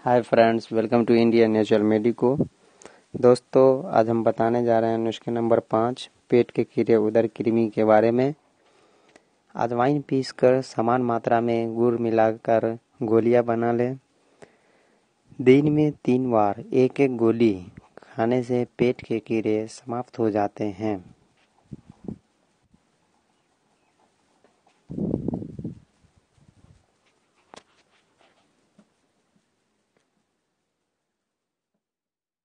Hi friends, welcome to India natural medico. दोस्तों, आज हम बताने जा रहे हैं नुस्खे नंबर 5 पेट के कीड़े उदर कृमि के बारे में। अजवाइन पीसकर समान मात्रा में गुड़ मिलाकर गोलियां बना लें। दिन में 3 बार एक एक गोली खाने से पेट के कीड़े समाप्त हो जाते हैं।